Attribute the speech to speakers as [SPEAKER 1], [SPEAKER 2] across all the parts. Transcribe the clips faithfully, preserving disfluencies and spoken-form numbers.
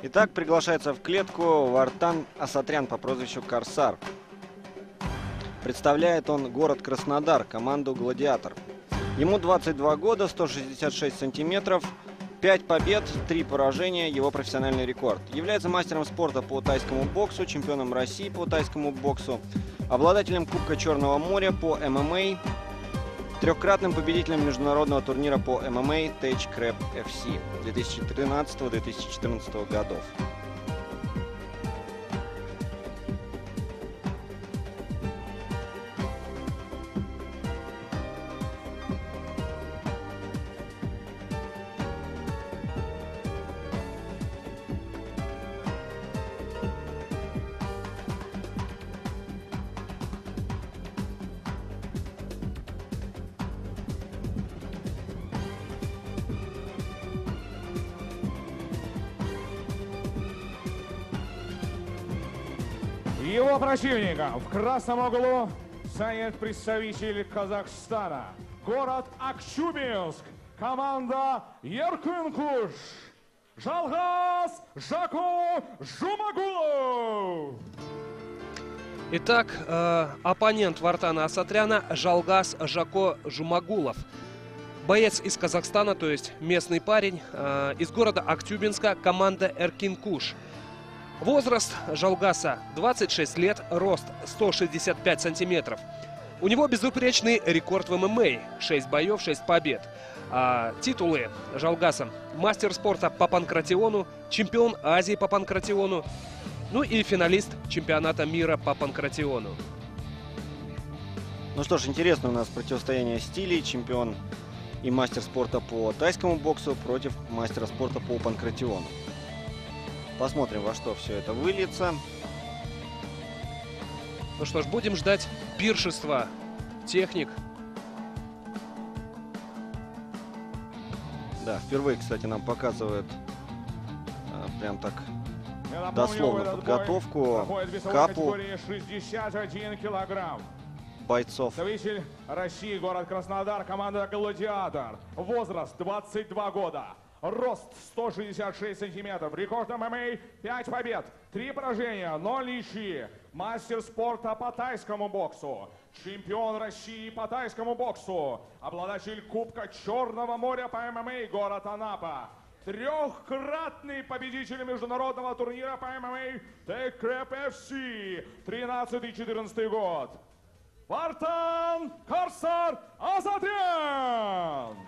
[SPEAKER 1] Итак, приглашается в клетку Вартан Асатрян по прозвищу Корсар. Представляет он город Краснодар, команду «Гладиатор». Ему двадцать два года, сто шестьдесят шесть сантиметров, пять побед, три поражения, его профессиональный рекорд. Является мастером спорта по тайскому боксу, чемпионом России по тайскому боксу, обладателем Кубка Черного моря по эм эм а, трехкратным победителем международного турнира по эм эм а Taichkrep эф си две тысячи тринадцатого — две тысячи четырнадцатого годов.
[SPEAKER 2] Его противником в красном углу станет представитель Казахстана. Город Актюбинск. Команда Еркын-Куш. Жалгас Жако Жумагулов.
[SPEAKER 3] Итак, э, оппонент Вартана Асатряна Жалгас Жако Жумагулов. Боец из Казахстана, то есть местный парень, э, из города Актюбинска, команда Еркын-Куш. Возраст Жалгаса двадцать шесть лет, рост сто шестьдесят пять сантиметров. У него безупречный рекорд в эм эм а, шесть боев, шесть побед. А, титулы Жалгаса: мастер спорта по панкратиону, чемпион Азии по панкратиону, ну и финалист чемпионата мира по панкратиону.
[SPEAKER 1] Ну что ж, интересно у нас противостояние стилей. Чемпион и мастер спорта по тайскому боксу против мастера спорта по панкратиону. Посмотрим, во что все это выльется.
[SPEAKER 3] Ну что ж, будем ждать пиршества техник.
[SPEAKER 1] Да, впервые, кстати, нам показывают а, прям так
[SPEAKER 2] Я
[SPEAKER 1] дословно
[SPEAKER 2] напомню,
[SPEAKER 1] подготовку капу
[SPEAKER 2] шестьдесят один килограмм.
[SPEAKER 1] бойцов.
[SPEAKER 2] Представитель России, город Краснодар, команда «Гладиатор». Возраст двадцать два года. Рост сто шестьдесят шесть сантиметров. Рекорд эм эм а пять побед, три поражения, ноль ничьи. Мастер спорта по тайскому боксу. Чемпион России по тайскому боксу. Обладатель Кубка Черного моря по эм эм а, город Анапа. Трехкратный победитель международного турнира по эм эм а Taichkrep эф си тринадцатый — четырнадцатый год. Вартан Корсар Асатрян.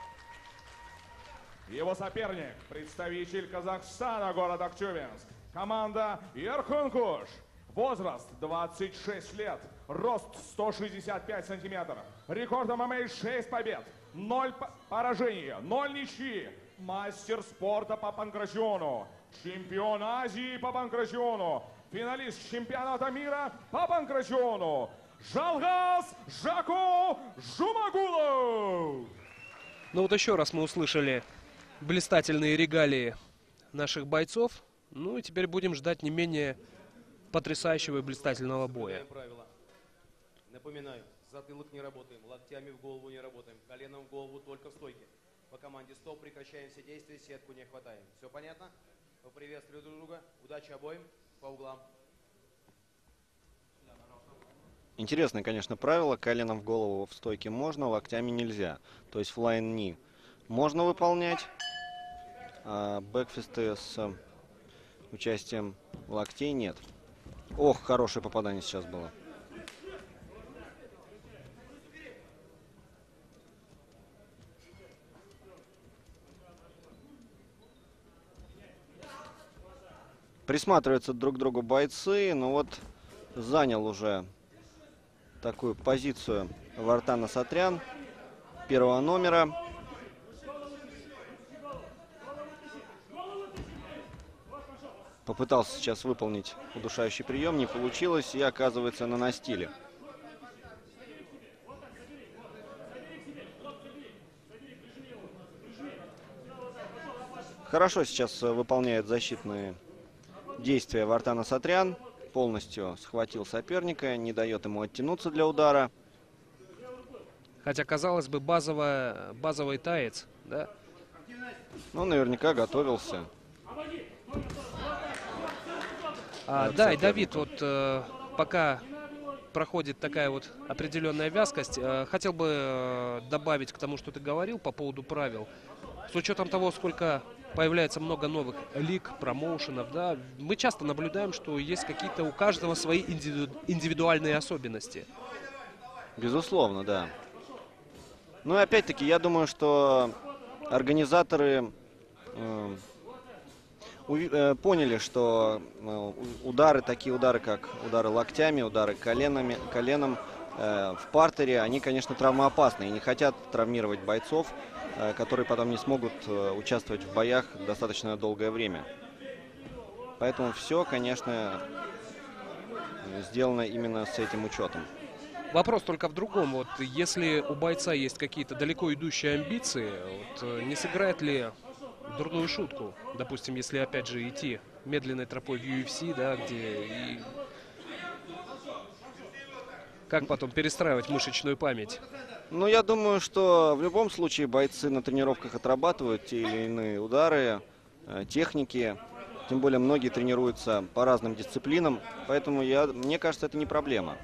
[SPEAKER 2] Его соперник, представитель Казахстана, город Актюбинск, команда Еркын-Куш. Возраст двадцать шесть лет, рост сто шестьдесят пять сантиметров, рекорд эм эм а шесть побед, ноль поражений, ноль ничьи. Мастер спорта по панкратиону, чемпион Азии по панкратиону, финалист чемпионата мира по панкратиону. Жалгас Жако Жумагулов.
[SPEAKER 3] Ну вот еще раз мы услышали блистательные регалии наших бойцов. Ну и теперь будем ждать не менее потрясающего и блистательного боя.
[SPEAKER 4] Напоминаю, затылок не работаем, локтями в голову не работаем, коленом в голову только в стойке. По команде стоп, прекращаем все действия, сетку не хватаем. Все понятно? Поприветствую друг друга. Удачи обоим. По углам.
[SPEAKER 1] Интересное, конечно, правило. Коленом в голову в стойке можно, локтями нельзя. То есть флайн ни можно выполнять, а бэкфисты с участием локтей нет. Ох, хорошее попадание сейчас было. Присматриваются друг к другу бойцы, но вот занял уже такую позицию Вартан Асатрян, первого номера. Попытался сейчас выполнить удушающий прием, не получилось, и оказывается на настиле. Хорошо сейчас выполняет защитные действия Вартан Асатрян. Полностью схватил соперника, не дает ему оттянуться для удара.
[SPEAKER 3] Хотя, казалось бы, базовая, базовый таец, да?
[SPEAKER 1] Ну, наверняка готовился.
[SPEAKER 3] А,
[SPEAKER 1] от
[SPEAKER 3] да, и
[SPEAKER 1] соперника.
[SPEAKER 3] Давид, вот э, пока проходит такая вот определенная вязкость, э, хотел бы э, добавить к тому, что ты говорил по поводу правил. С учетом того, сколько появляется много новых лиг, промоушенов, да, мы часто наблюдаем, что есть какие-то у каждого свои индивиду- индивидуальные особенности.
[SPEAKER 1] Безусловно, да. Ну и опять-таки, я думаю, что организаторы э, уви- э, поняли, что э, у- удары, такие удары, как удары локтями, удары коленами, коленом э, в партере, они, конечно, травмоопасны и не хотят травмировать бойцов, э, которые потом не смогут э, участвовать в боях достаточно долгое время. Поэтому все, конечно, сделано именно с этим учетом.
[SPEAKER 3] Вопрос только в другом. Вот если у бойца есть какие-то далеко идущие амбиции, вот, э, не сыграет ли дурную шутку? Допустим, если опять же идти медленной тропой в ю эф си, да, где и как потом перестраивать мышечную память?
[SPEAKER 1] Ну, я думаю, что в любом случае бойцы на тренировках отрабатывают те или иные удары, э, техники. Тем более многие тренируются по разным дисциплинам, поэтому я, мне кажется, это не проблема.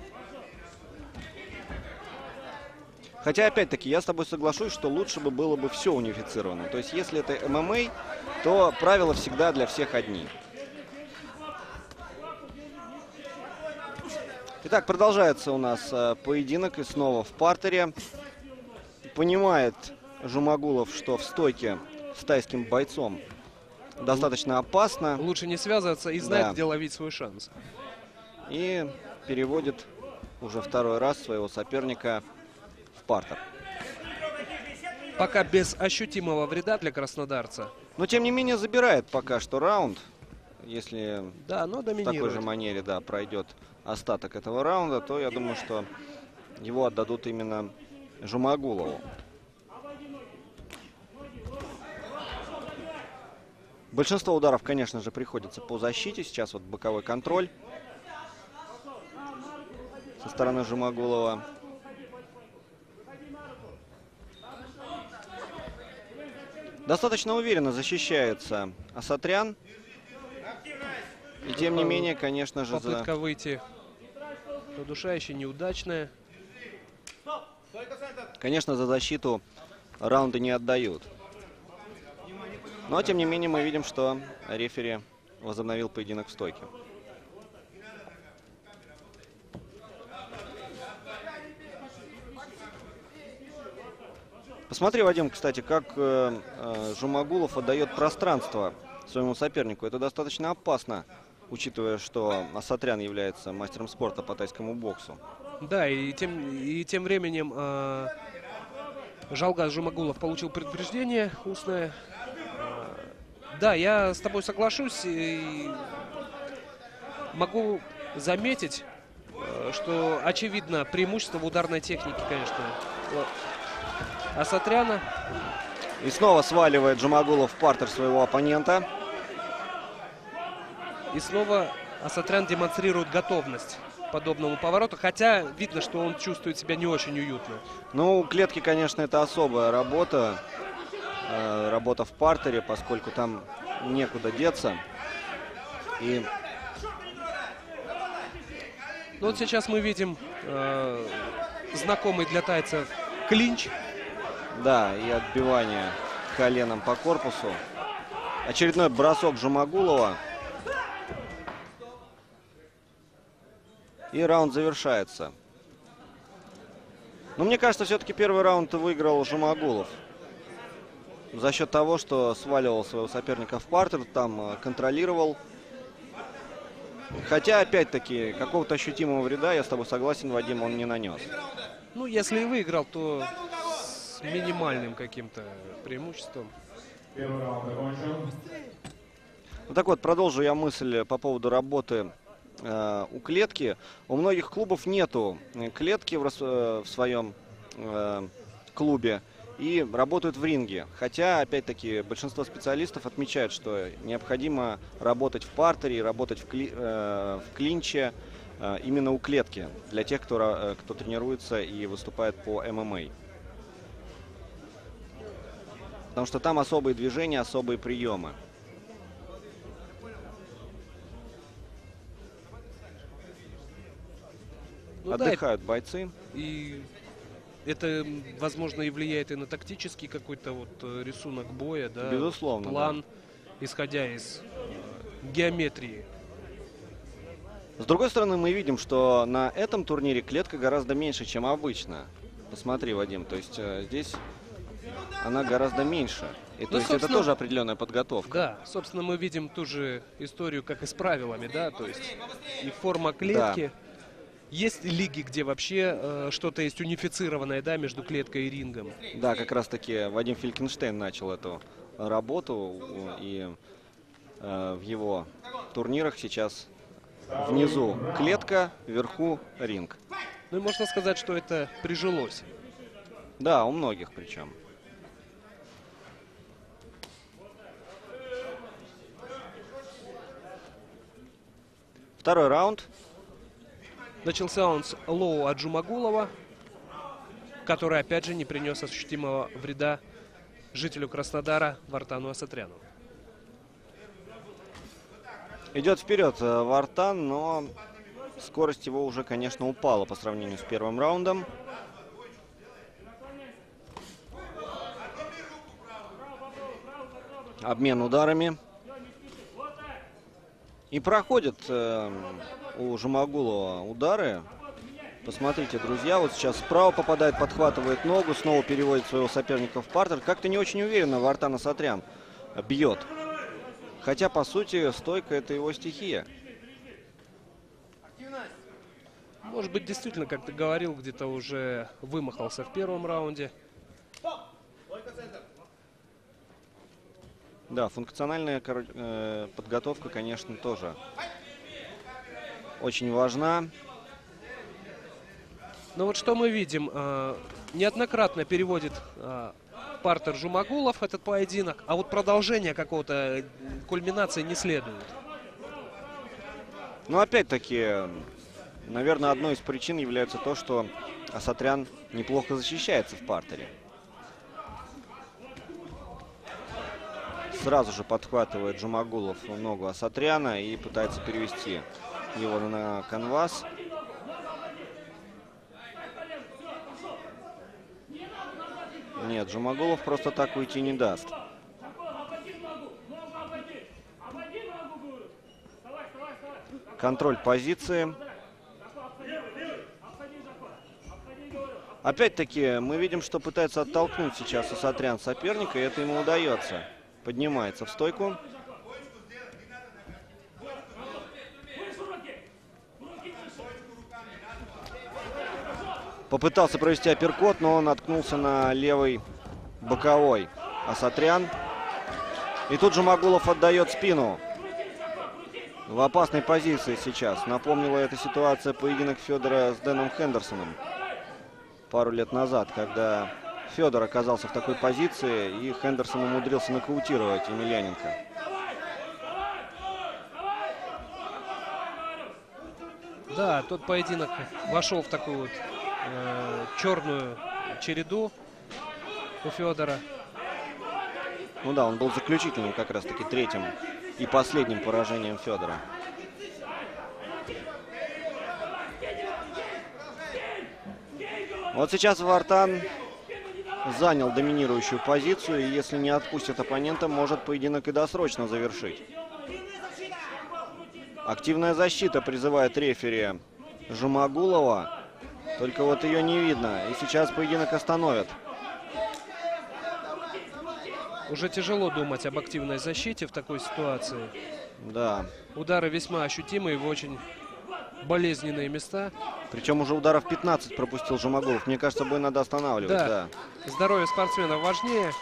[SPEAKER 1] Хотя, опять-таки, я с тобой соглашусь, что лучше бы было бы все унифицировано. То есть, если это эм эм а, то правила всегда для всех одни. Итак, продолжается у нас э, поединок и снова в партере. Понимает Жумагулов, что в стойке с тайским бойцом достаточно опасно.
[SPEAKER 3] Лучше не связываться и знает,
[SPEAKER 1] Да.
[SPEAKER 3] где ловить свой шанс.
[SPEAKER 1] И переводит уже второй раз своего соперника в партер.
[SPEAKER 3] Пока без ощутимого вреда для краснодарца.
[SPEAKER 1] Но, тем не менее, забирает пока что раунд. Если
[SPEAKER 3] Да, но
[SPEAKER 1] в такой
[SPEAKER 3] доминирует.
[SPEAKER 1] же манере, да, пройдет остаток этого раунда, то я думаю, что его отдадут именно Жумагулову. Большинство ударов, конечно же, приходится по защите. Сейчас вот боковой контроль со стороны Жумагулова. Достаточно уверенно защищается Асатрян. И тем не менее, конечно же, за...
[SPEAKER 3] Попытка выйти удушающая, неудачная.
[SPEAKER 1] конечно, за защиту раунды не отдают. Но, тем не менее, мы видим, что рефери возобновил поединок в стойке. Посмотри, Вадим, кстати, как э, э, Жумагулов отдает пространство своему сопернику. Это достаточно опасно, учитывая, что Асатрян является мастером спорта по тайскому боксу.
[SPEAKER 3] Да, и тем, и тем временем э, Жалгас Жумагулов получил предупреждение устное. Э, да, я с тобой соглашусь. И могу заметить, э, что очевидно преимущество в ударной технике, конечно, Асатряна.
[SPEAKER 1] И снова сваливает Жумагулов в партер своего оппонента.
[SPEAKER 3] И снова Асатрян демонстрирует готовность к подобному повороту, хотя видно, что он чувствует себя не очень уютно.
[SPEAKER 1] Ну, клетки, конечно, это особая работа. Э, работа в партере, поскольку там некуда деться. И
[SPEAKER 3] Ну вот сейчас мы видим э, знакомый для тайцев клинч.
[SPEAKER 1] да, и отбивание коленом по корпусу. Очередной бросок Жумагулова. И раунд завершается. Но мне кажется, все-таки первый раунд выиграл Жумагулов. За счет того, что сваливал своего соперника в партер, там э, контролировал. Хотя, опять-таки, какого-то ощутимого вреда, я с тобой согласен, Вадим, он не нанес.
[SPEAKER 3] Ну, если и выиграл, то с минимальным каким-то преимуществом.
[SPEAKER 2] Первый раунд закончен.
[SPEAKER 1] Ну так вот, продолжу я мысль по поводу работы э, у клетки. У многих клубов нету клетки в, рас- э, в своем э, клубе и работают в ринге. Хотя, опять-таки, большинство специалистов отмечают, что необходимо работать в партере и работать в, кли- э, в клинче э, именно у клетки для тех, кто, ра- э, кто тренируется и выступает по эм эм а. Потому что там особые движения, особые приемы.
[SPEAKER 3] Ну да,
[SPEAKER 1] Отдыхают бойцы.
[SPEAKER 3] и это, м, возможно, и влияет и на тактический какой-то вот э, рисунок боя, да,
[SPEAKER 1] Безусловно,
[SPEAKER 3] план, исходя из э, геометрии.
[SPEAKER 1] С другой стороны, мы видим, что на этом турнире клетка гораздо меньше, чем обычно. Посмотри, Вадим, то есть э, здесь она гораздо меньше. И то
[SPEAKER 3] Ну,
[SPEAKER 1] есть это
[SPEAKER 3] собственно,
[SPEAKER 1] тоже определенная подготовка.
[SPEAKER 3] Да, собственно, мы видим ту же историю, как и с правилами, да, то есть и форма клетки. Есть лиги, где вообще э, что-то есть унифицированное, да, между клеткой и рингом.
[SPEAKER 1] Да, как раз таки Вадим Фелькенштейн начал эту работу, и э, в его турнирах сейчас внизу клетка, вверху ринг.
[SPEAKER 3] Ну и можно сказать, что это прижилось.
[SPEAKER 1] Да, у многих причем. Второй раунд.
[SPEAKER 3] Начался он с лоу от Джумагулова, который, опять же, не принес ощутимого вреда жителю Краснодара Вартану Асатряну.
[SPEAKER 1] Идет вперед э, Вартан, но скорость его уже, конечно, упала по сравнению с первым раундом. Обмен ударами. И проходят э, у Жумагулова удары. Посмотрите, друзья, вот сейчас справа попадает, подхватывает ногу, снова переводит своего соперника в партер. Как-то не очень уверенно Вартан Асатрян бьет. Хотя, по сути, стойка — это его стихия.
[SPEAKER 3] Может быть, действительно, как ты говорил, где-то уже вымахался в первом раунде.
[SPEAKER 1] Да, функциональная кор- э, подготовка, конечно, тоже очень важна.
[SPEAKER 3] Но вот что мы видим, э, неоднократно переводит э, партер Жумагулов этот поединок, а вот продолжение какого-то, э, кульминации не следует.
[SPEAKER 1] Но опять-таки, наверное, одной из причин является то, что Асатрян неплохо защищается в партере. Сразу же подхватывает Жумагулов ногу Асатряна и пытается перевести его на канвас. Нет, Жумагулов просто так уйти не даст. Контроль позиции. Опять-таки, мы видим, что пытается оттолкнуть сейчас Асатрян соперника, и это ему удается. Поднимается в стойку. Попытался провести апперкот, но он наткнулся на левый боковой Асатрян. И тут же Жумагулов отдает спину. В опасной позиции сейчас. Напомнила эта ситуация поединок Федора с Дэном Хендерсоном пару лет назад, когда Федор оказался в такой позиции, и Хендерсон умудрился нокаутировать Емельяненко.
[SPEAKER 3] Да, тот поединок вошел в такую вот э, черную череду у Федора.
[SPEAKER 1] Ну да, он был заключительным, как раз таки третьим и последним поражением Федора. Вот сейчас Вартан занял доминирующую позицию, и если не отпустит оппонента, может поединок и досрочно завершить. Активная защита призывает рефери Жумагулова, только вот ее не видно, и сейчас поединок остановят.
[SPEAKER 3] Уже тяжело думать об активной защите в такой ситуации.
[SPEAKER 1] Да.
[SPEAKER 3] Удары весьма ощутимые в очень болезненные места.
[SPEAKER 1] Причем уже ударов пятнадцать пропустил Жумагулов. Мне кажется, бой надо останавливать.
[SPEAKER 3] Да.
[SPEAKER 1] Да.
[SPEAKER 3] Здоровье спортсмена важнее.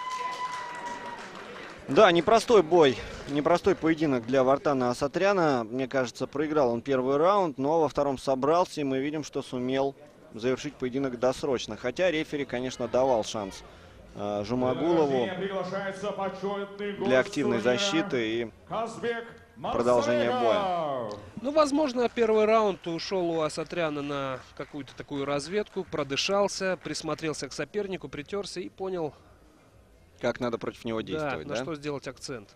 [SPEAKER 1] Да, непростой бой, непростой поединок для Вартана Асатряна. Мне кажется, проиграл он первый раунд, но во втором собрался, и мы видим, что сумел завершить поединок досрочно. Хотя рефери, конечно, давал шанс э, Жумагулову для активной защиты и продолжения боя.
[SPEAKER 3] Ну, возможно, первый раунд ушел у Асатряна на какую-то такую разведку, продышался, присмотрелся к сопернику, притерся и понял,
[SPEAKER 1] как надо против него действовать,
[SPEAKER 3] да,
[SPEAKER 1] да?
[SPEAKER 3] на что сделать акцент.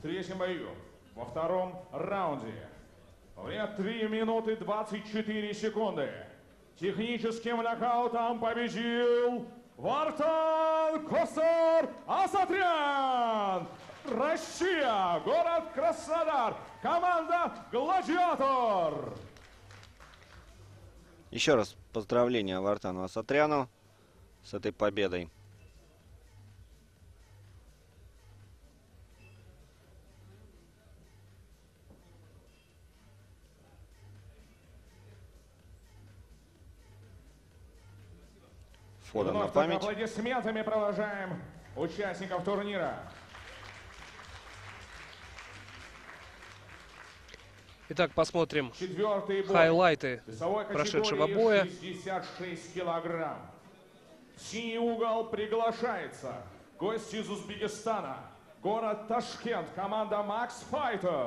[SPEAKER 2] третьем бою, во втором раунде. Время три минуты двадцать четыре секунды. Техническим нокаутом победил Вартан Косар Асатрян. Россия, город Краснодар, команда «Гладиатор».
[SPEAKER 1] Еще раз поздравления Вартану Асатряну с этой победой. Фото на
[SPEAKER 2] Вновь
[SPEAKER 1] память.
[SPEAKER 2] аплодисментами провожаем участников турнира.
[SPEAKER 3] Итак, посмотрим
[SPEAKER 2] Четвертый бой.
[SPEAKER 3] хайлайты
[SPEAKER 2] Весовой
[SPEAKER 3] прошедшего
[SPEAKER 2] категории
[SPEAKER 3] боя.
[SPEAKER 2] шестьдесят шесть килограмм. В синий угол приглашается гость из Узбекистана, город Ташкент, команда Max Fighter.